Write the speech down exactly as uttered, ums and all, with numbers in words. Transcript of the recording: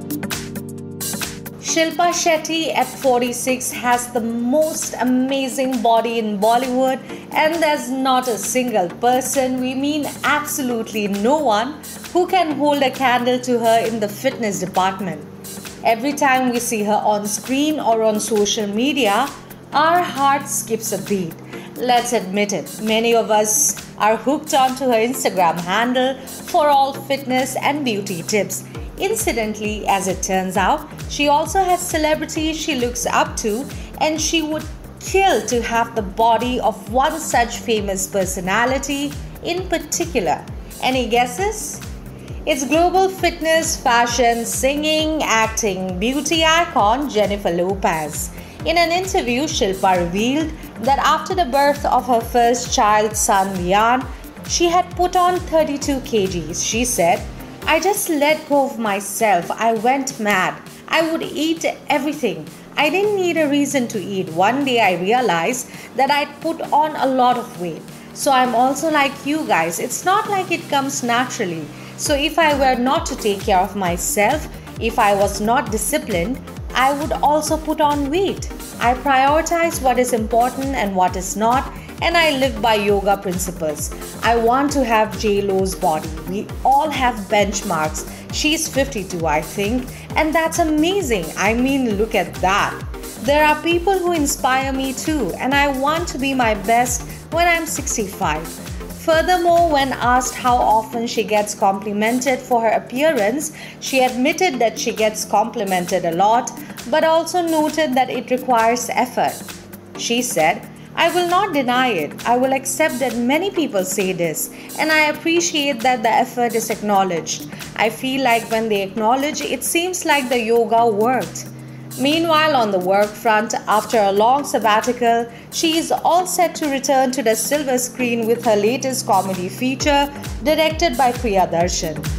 Shilpa Shetty at forty-six has the most amazing body in Bollywood, and there's not a single person, we mean absolutely no one, who can hold a candle to her in the fitness department. Every time we see her on screen or on social media, our heart skips a beat. Let's admit it, many of us are hooked onto her Instagram handle for all fitness and beauty tips. Incidentally, as it turns out, she also has celebrities she looks up to, and she would kill to have the body of one such famous personality in particular. Any guesses? It's global fitness, fashion, singing, acting, beauty icon Jennifer Lopez. In an interview, Shilpa revealed that after the birth of her first child, son Lian, she had put on thirty-two kilograms. She said, "I just let go of myself. I went mad. I would eat everything. I didn't need a reason to eat. One day I realized that I'd put on a lot of weight. So I'm also like you guys. It's not like it comes naturally. So if I were not to take care of myself, if I was not disciplined, I would also put on weight. I prioritize what is important and what is not, and I live by yoga principles. I want to have J-Lo's body. We all have benchmarks. She's fifty-two, I think, and that's amazing. I mean, look at that. There are people who inspire me too, and I want to be my best when I'm sixty-five. Furthermore, when asked how often she gets complimented for her appearance, she admitted that she gets complimented a lot, but also noted that it requires effort. She said, "I will not deny it. I will accept that many people say this, and I appreciate that the effort is acknowledged. I feel like when they acknowledge, it seems like the yoga worked." Meanwhile, on the work front, after a long sabbatical, she is all set to return to the silver screen with her latest comedy feature, directed by Priyadarshan.